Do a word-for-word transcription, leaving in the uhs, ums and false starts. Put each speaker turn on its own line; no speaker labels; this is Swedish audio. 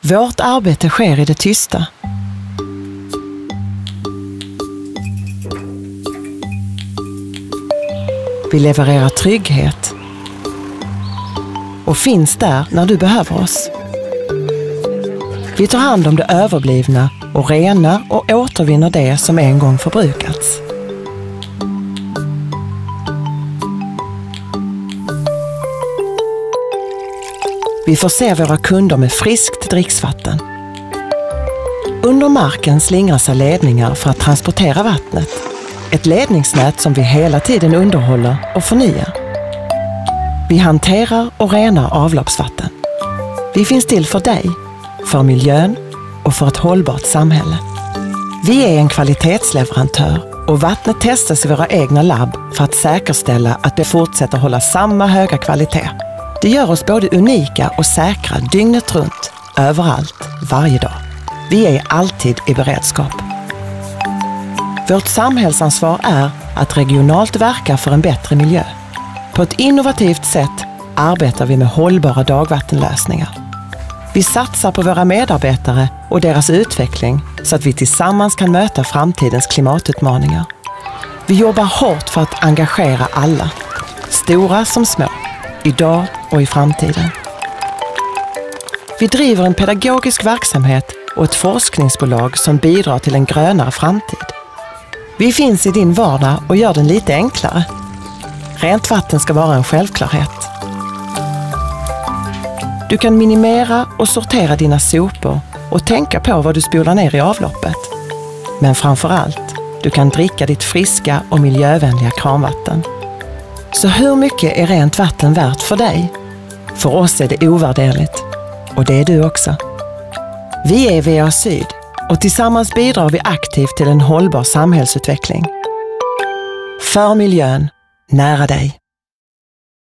Vårt arbete sker i det tysta. Vi levererar trygghet och finns där när du behöver oss. Vi tar hand om det överblivna och renar och återvinner det som en gång förbrukats. Vi förser våra kunder med friskt dricksvatten. Under marken slingrar sig ledningar för att transportera vattnet. Ett ledningsnät som vi hela tiden underhåller och förnyar. Vi hanterar och renar avloppsvatten. Vi finns till för dig, för miljön och för ett hållbart samhälle. Vi är en kvalitetsleverantör och vattnet testas i våra egna labb för att säkerställa att det fortsätter hålla samma höga kvalitet. Det gör oss både unika och säkra dygnet runt, överallt, varje dag. Vi är alltid i beredskap. Vårt samhällsansvar är att regionalt verka för en bättre miljö. På ett innovativt sätt arbetar vi med hållbara dagvattenlösningar. Vi satsar på våra medarbetare och deras utveckling så att vi tillsammans kan möta framtidens klimatutmaningar. Vi jobbar hårt för att engagera alla, stora som små, idag och i framtiden. Vi driver en pedagogisk verksamhet och ett forskningsbolag som bidrar till en grönare framtid. Vi finns i din vardag och gör den lite enklare. Rent vatten ska vara en självklarhet. Du kan minimera och sortera dina sopor och tänka på vad du spolar ner i avloppet. Men framför allt, du kan dricka ditt friska och miljövänliga kranvatten. Så hur mycket är rent vatten värt för dig? För oss är det ovärderligt. Och det är du också. Vi är V A Syd och tillsammans bidrar vi aktivt till en hållbar samhällsutveckling. För miljön, nära dig.